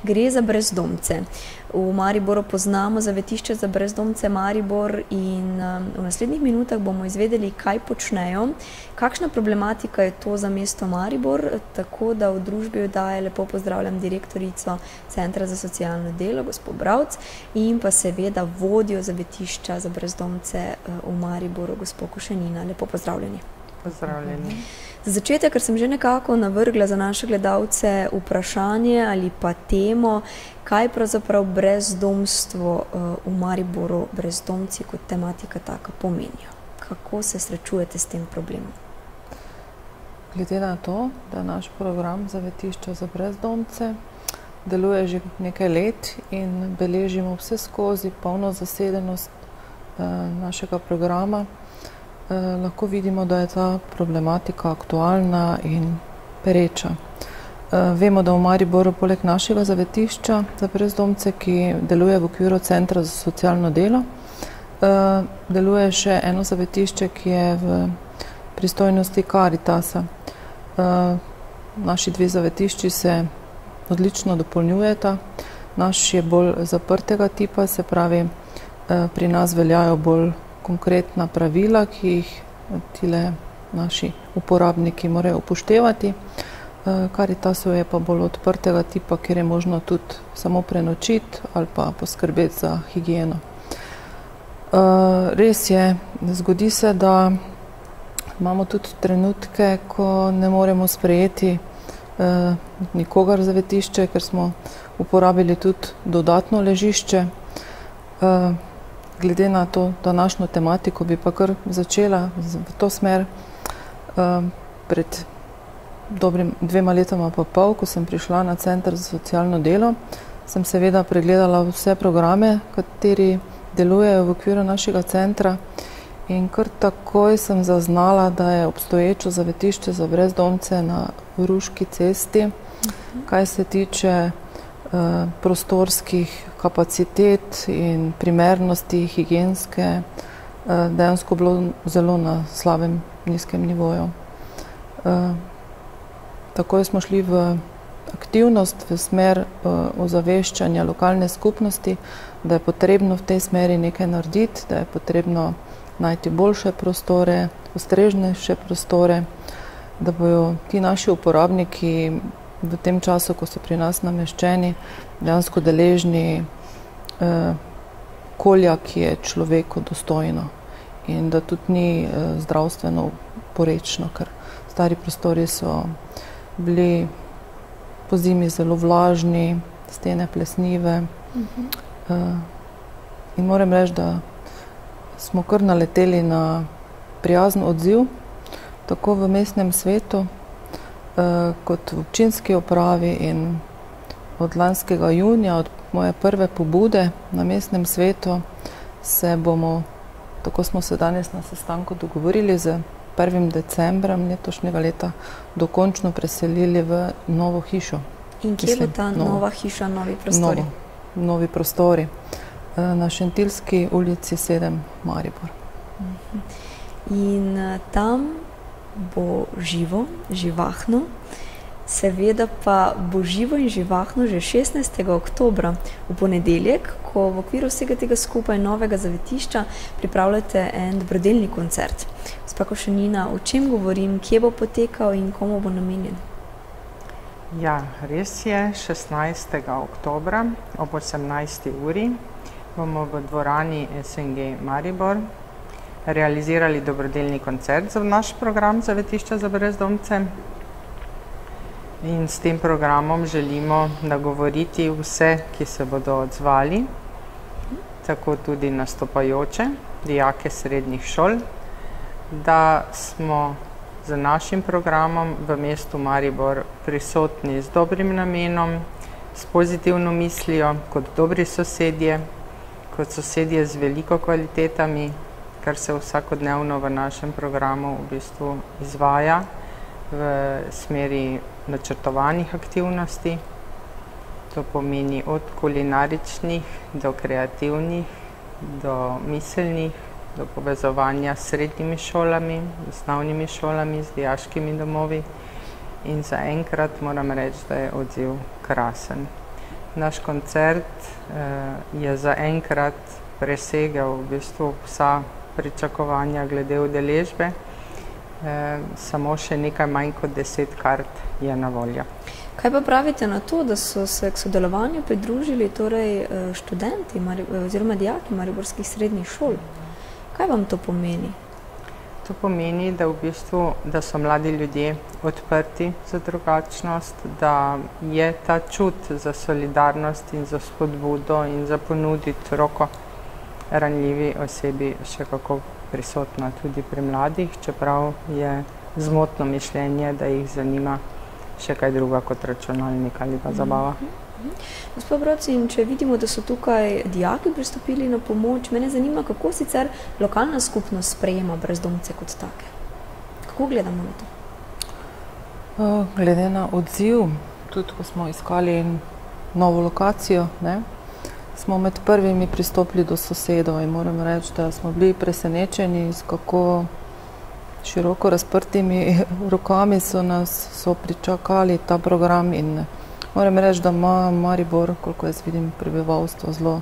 Gre za brezdomce. V Mariboru poznamo zavetišče za brezdomce Maribor in v naslednjih minutah bomo izvedeli, kaj počnejo, kakšna problematika je to za mesto Maribor, tako da v družbi oddaje lepo pozdravljam direktorico Centra za socialno delo, gospod Bravc, in pa seveda vodjo zavetišča za brezdomce v Mariboru, gospod Košenina. Lepo pozdravljeni. Pozdravljeni. Za začetek, ker sem že nekako navrgla za naše gledalce vprašanje ali pa temo, kaj pravzaprav brezdomstvo v Mariboru, brezdomci kot tematika taka pomenijo. Kako se srečujete s tem problemom? Glede na to, da naš program zavetišča za brezdomce deluje že nekaj let in beležimo vse skozi polno zasedenost našega programa, lahko vidimo, da je ta problematika aktualna in pereča. Vemo, da v Mariboru poleg našega zavetišča za brezdomce, ki deluje v okviru Centra za socialno delo, deluje še eno zavetišče, ki je v pristojnosti Karitasa. Naši dve zavetišči se odlično dopolnjujeta. Naš je bolj zaprtega tipa, se pravi, pri nas veljajo bolj konkretna pravila, ki jih tile naši uporabniki morajo upoštevati. Karitasov je pa bolj odprtega tipa, kjer je možno tudi samo prenočiti ali pa poskrbeti za higieno. Res je, zgodi se, da imamo tudi trenutke, ko ne moremo sprejeti nikogar v zavetišče, ker smo uporabili tudi dodatno ležišče. Glede na to današnjo tematiko bi pa kar začela v to smer. Pred dobrim 2 letoma pa pol, ko sem prišla na Center za socialno delo, sem seveda pregledala vse programe, kateri delujejo v okviru našega centra, in kar takoj sem zaznala, da je obstoječo zavetišče za brezdomce na Ruški cesti, kaj se tiče prostorskih kapacitet in primernosti higienske, dejansko bilo zelo na slabem, nizkem nivoju. Takoj smo šli v aktivnost, v smer ozaveščanja lokalne skupnosti, da je potrebno v tej smeri nekaj narediti, da je potrebno najti boljše prostore, ustreznejše prostore, da bojo ti naši uporabniki v tem času, ko so pri nas nameščeni, dejansko deležni okolja, ki je človeku dostojno in da tudi ni zdravstveno porečno, ker stari prostori so bili pozimi zelo vlažni, stene plesnive. In moram reči, da smo kar naleteli na prijazen odziv, tako v mestnem svetu, kot v občinski upravi, in od lanskega junija, od moje prve pobude na mestnem svetu, se bomo, tako smo se danes na sestanku dogovorili, z 1. decembrom letošnjega leta dokončno preselili v novo hišo. In kje bo ta nova hiša, novi prostori? Novi prostori. Na Šentilski ulici 7, Maribor. In tam bo živo, živahno, seveda pa bo živo in živahno že 16. oktobra, v ponedeljek, ko v okviru vsega tega skupaj novega zavetišča pripravljate en dobrodelni koncert. Gospa Košenina, o čem govorim, kje bo potekal in komu bo namenjen? Ja, res je, 16. oktobra ob 18. uri bomo v dvorani SNG Maribor realizirali dobrodelni koncert za naš program zavetišča za brezdomce. In s tem programom želimo nagovoriti vse, ki se bodo odzvali, tako tudi nastopajoče, dijake srednjih šol, da smo z našim programom v mestu Maribor prisotni z dobrim namenom, s pozitivno mislijo, kot dobri sosedje, kot sosedje z veliko kvalitetami, kar se vsakodnevno v našem programu v bistvu izvaja v smeri načrtovanih aktivnosti. To pomeni od kulinaričnih do kreativnih, do miselnih, do povezovanja s srednjimi šolami, osnovnimi šolami, z dijaškimi domovi. In zaenkrat moram reči, da je odziv krasen. naš koncert je zaenkrat presegel v bistvu vsa pričakovanja glede udeležbe. Samo še nekaj manj kot 10 kart je na voljo. Kaj pa pravite na to, da so se k sodelovanju pridružili torej študenti oziroma dijaki mariborskih srednjih šol? Kaj vam to pomeni? To pomeni, da v bistvu, da so mladi ljudje odprti za drugačnost, da je ta čut za solidarnost in za spodbudo in za ponuditi roko ranljivi osebi še kako prisotna tudi pri mladih, čeprav je zmotno mišljenje, da jih zanima še kaj druga kot računalnik ali pa zabava. Gospod Brovci, če vidimo, da so tukaj dijaki pristopili na pomoč, mene zanima, kako sicer lokalna skupnost sprejema brezdomce kot take. Kako gledamo na to? Glede na odziv, tudi ko smo iskali novo lokacijo, smo med prvimi pristopili do sosedov in moram reči, da smo bili presenečeni, s kako široko razprtimi rokami so pričakali ta program in moram reči, da ima Maribor, koliko jaz vidim, prebivalstvo zelo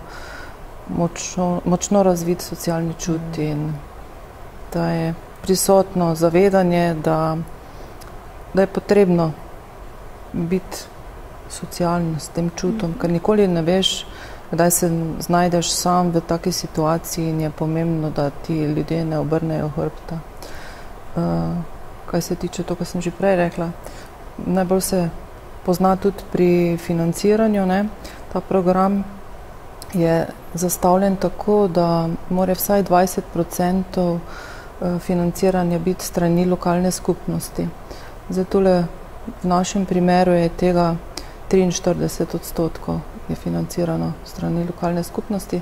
močno razvit socialni čut in da je prisotno zavedanje, da je potrebno biti socialno s tem čutom, ker nikoli ne veš, kdaj se znajdeš sam v taki situaciji in je pomembno, da ti ljudje ne obrnejo hrbta. Kaj se tiče to, kar sem že prej rekla, najbolj se pozna tudi pri financiranju. Ta program je zastavljen tako, da mora vsaj 20% financiranja biti strani lokalne skupnosti. Zdaj tole v našem primeru je tega 43% je financirano strani lokalne skupnosti,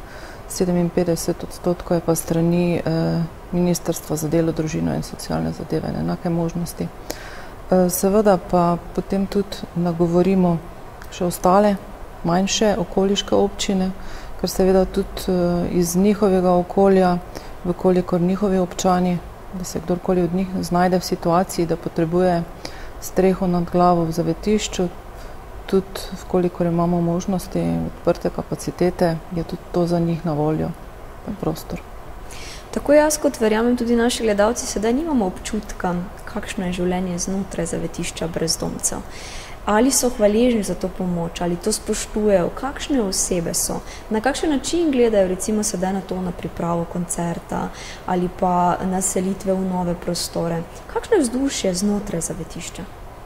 57% je pa strani Ministrstva za delo, družino in socialne zadeve in enake možnosti. Seveda pa potem tudi nagovorimo še ostale manjše okoliške občine, ker seveda tudi iz njihovega okolja, vkolikor njihovi občani, da se kdorkoli od njih znajde v situaciji, da potrebuje streho nad glavo v zavetišču, tudi vkolikor imamo možnosti in odprte kapacitete, je tudi to za njih na voljo, prostor. Tako jaz kot verjamem tudi naši gledalci sedaj nimamo občutka, kakšno je življenje znotraj zavetišča brezdomcev. Ali so hvaležni za to pomoč, ali to spoštujejo, kakšne osebe so, na kakšen način gledajo recimo sedaj na to, na pripravo koncerta ali pa na selitve v nove prostore. Kakšno je vzdušje znotraj zavetišča?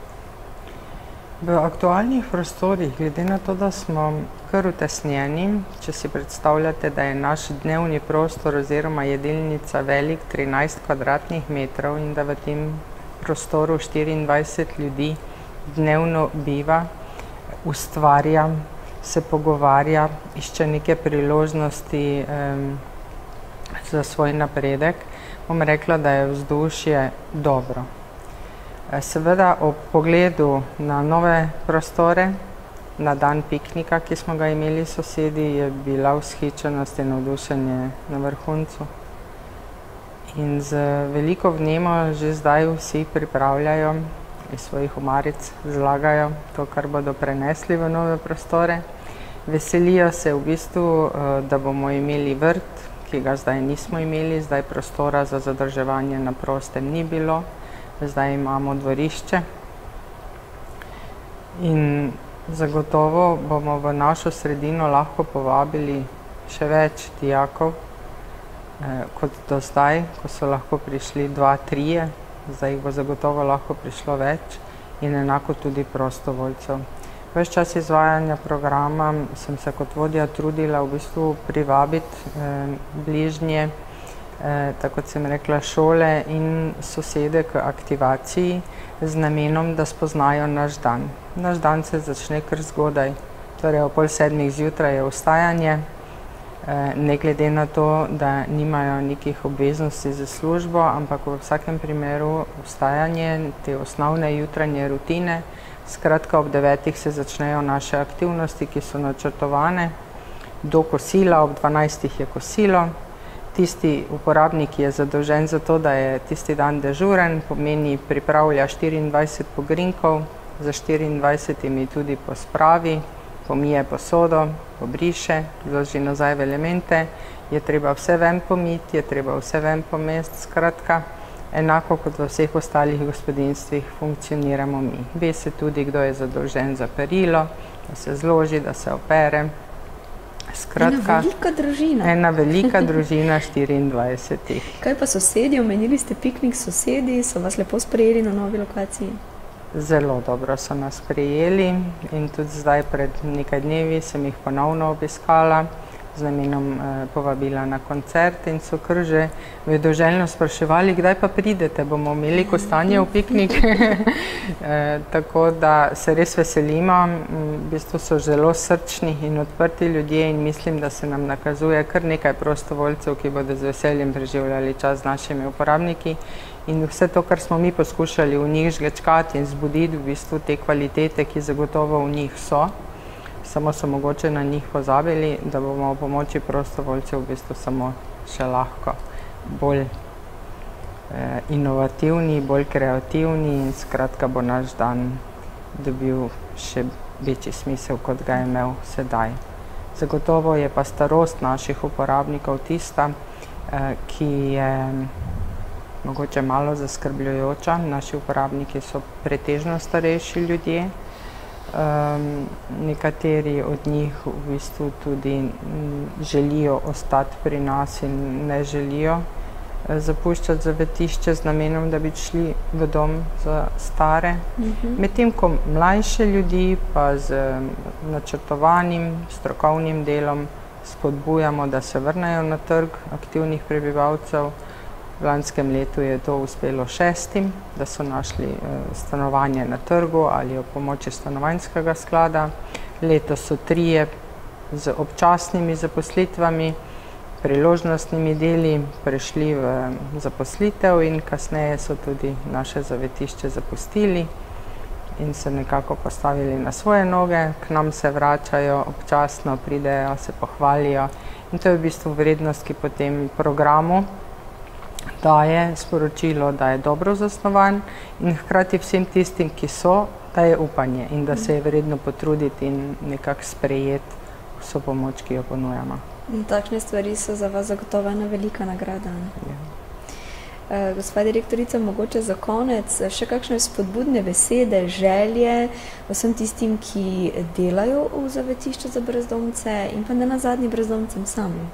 V aktualnih prostorih, glede na to, da smo kar utesnjeni, če si predstavljate, da je naš dnevni prostor oziroma jedilnica velik 13 kvadratnih metrov in da v tem prostoru 24 ljudi dnevno biva, ustvarja, se pogovarja, išče neke priložnosti za svoj napredek, bom rekla, da je vzdušje dobro. Seveda ob pogledu na nove prostore, na dan piknika, ki smo ga imeli sosedi, je bila vzhičenost in navdušenje na vrhuncu. In z veliko vnemo že zdaj vsi pripravljajo iz svojih omaric, zlagajo to, kar bodo prenesli v nove prostore. Veselijo se v bistvu, da bomo imeli vrt, ki ga zdaj nismo imeli, zdaj prostora za zadrževanje na prostem ni bilo. Zdaj imamo dvorišče in zagotovo bomo v našo sredino lahko povabili še več dijakov kot do zdaj, ko so lahko prišli 2-3, zdaj jih bo zagotovo lahko prišlo več in enako tudi prostovoljcev. Ves čas izvajanja programa sem se kot vodja trudila v bistvu privabiti bližnje, tako kot sem rekla, šole in sosede k aktivaciji z namenom, da spoznajo naš dan. Naš dan se začne kar zgodaj, torej o 6:30 zjutraj je vstajanje, ne glede na to, da nimajo nekih obveznosti za službo, ampak v vsakem primeru vstajanje, te osnovne jutranje rutine, skratka ob 9 se začnejo naše aktivnosti, ki so načrtovane, do kosila, ob 12 je kosilo. Tisti uporabnik, ki je zadolžen za to, da je tisti dan dežuren, pomeni pripravlja 24 pogrinkov, za 24 tudi pospravi, pomije posodo, pobriše, vloži nazaj v elemente, je treba vse ven pomiti, je treba vse ven pomesti, skratka, enako kot v vseh ostalih gospodinjstvih funkcioniramo mi. Ve se tudi, kdo je zadolžen za perilo, da se zloži, da se opere. Skratka, ena velika družina 24. Kaj pa sosedi? Omenili ste piknik s sosedi, so vas lepo sprejeli na novi lokaciji? Zelo dobro so nas sprejeli in tudi zdaj pred nekaj dnevi sem jih ponovno obiskala z namenom povabila na koncert in so kar že vedoželjno spraševali, kdaj pa pridete, bomo imeli kostanje v piknik. Tako da se res veselimo, v bistvu so zelo srčni in odprti ljudje in mislim, da se nam nakazuje kar nekaj prostovoljcev, ki bodo z veseljem preživljali čas z našimi uporabniki in vse to, kar smo mi poskušali v njih žgečkati in zbuditi v bistvu te kvalitete, ki zagotovo v njih so, samo so mogoče na njih pozabili, da bomo v pomoči prostovoljcev v bistvu samo še lahko bolj inovativni, bolj kreativni in skratka bo naš dan dobil še večji smisel, kot ga je imel sedaj. Zagotovo je pa starost naših uporabnikov tista, ki je mogoče malo zaskrbljujoča. Naši uporabniki so pretežno starejši ljudje. Nekateri od njih v bistvu tudi želijo ostati pri nas in ne želijo zapuščati zavetišče z namenom, da bi šli v dom za stare. Medtem ko mlajše ljudi pa z načrtovanim, strokovnim delom spodbujamo, da se vrnejo na trg aktivnih prebivalcev. V lanskem letu je to uspelo 6, da so našli stanovanje na trgu ali ob pomoči stanovanjskega sklada. Letos so 3 z občasnimi zaposlitvami, priložnostnimi deli prešli v zaposlitev in kasneje so tudi naše zavetišče zapustili in se nekako postavili na svoje noge. K nam se vračajo, občasno pridejo, se pohvalijo in to je v bistvu vrednost, ki potem programu daje sporočilo, da je dobro zasnovan in hkrati vsem tistim, ki so, da je upanje in da se je vredno potruditi in nekako sprejeti vso pomoč, ki jo ponujamo. In takšne stvari so za vas zagotovo ena velika nagrada. Ja. Gospa direktorica, mogoče za konec še kakšne spodbudne besede, želje vsem tistim, ki delajo v zavetišču za brezdomce in pa ne nazadnje brezdomcem sami?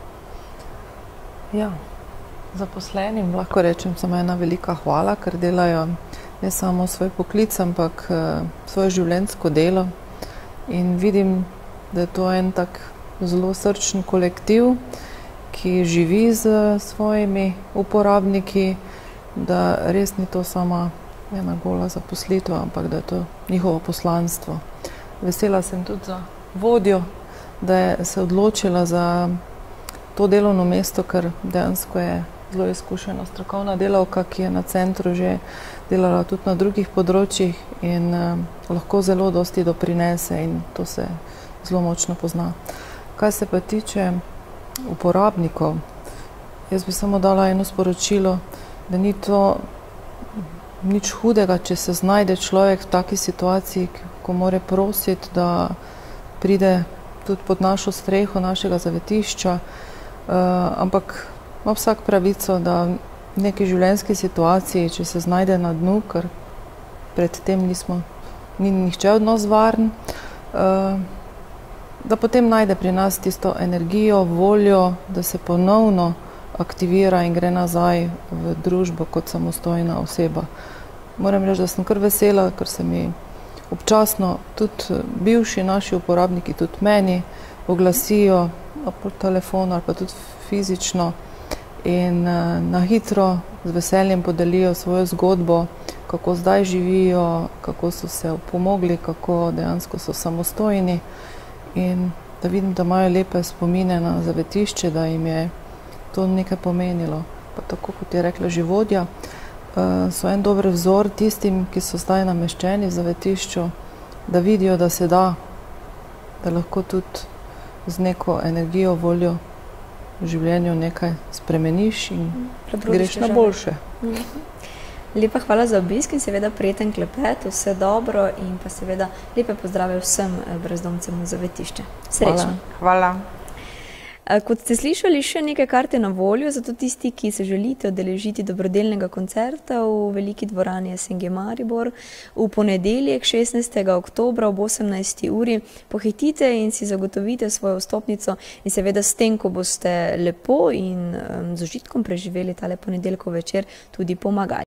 Ja. Zaposlenim lahko rečem samo ena velika hvala, ker delajo ne samo svoj poklic, ampak svoje življenjsko delo in vidim, da je to en tak zelo srčen kolektiv, ki živi z svojimi uporabniki, da res ni to sama ena gola zaposlitev, ampak da je to njihovo poslanstvo. Vesela sem tudi za vodjo, da je se odločila za to delovno mesto, ker dejansko je zelo izkušena strokovna delavka, ki je na centru že delala tudi na drugih področjih in lahko zelo dosti doprinese in to se zelo močno pozna. Kaj se pa tiče uporabnikov, jaz bi samo dala eno sporočilo, da ni to nič hudega, če se znajde človek v taki situaciji, ko mora prositi, da pride tudi pod našo streho, našega zavetišča, ampak ima vsak pravico, da v neki življenjski situaciji, če se znajde na dnu, ker predtem ni nihče od nas varen, da potem najde pri nas tisto energijo, voljo, da se ponovno aktivira in gre nazaj v družbo kot samostojna oseba. Moram reči, da sem kar vesela, ker se mi občasno tudi bivši naši uporabniki, tudi meni, oglasijo po telefonu ali pa tudi fizično in na hitro z veseljem podelijo svojo zgodbo, kako zdaj živijo, kako so se opomogli, kako dejansko so samostojni in da vidim, da imajo lepe spomine na zavetišče, da jim je to nekaj pomenilo. Pa tako, kot je rekla že vodja, so en dober vzor tistim, ki so zdaj nameščeni v zavetišču, da vidijo, da se da lahko tudi z neko energijo, voljo v življenju nekaj spremeniš in greš na boljše. Lepa hvala za obisk in seveda prijeten klepet, vse dobro in pa seveda lepe pozdrave vsem brezdomcem v Zavetišče. Srečno. Hvala. Kot ste slišali, še nekaj karte na voljo, zato tisti, ki se želite udeležiti dobrodelnega koncerta v veliki dvorani SNG Maribor v ponedeljek 16. oktobra ob 18. uri, pohitite in si zagotovite svojo vstopnico in seveda s tem, ko boste lepo in z užitkom preživeli tale ponedeljkov večer, tudi pomagali.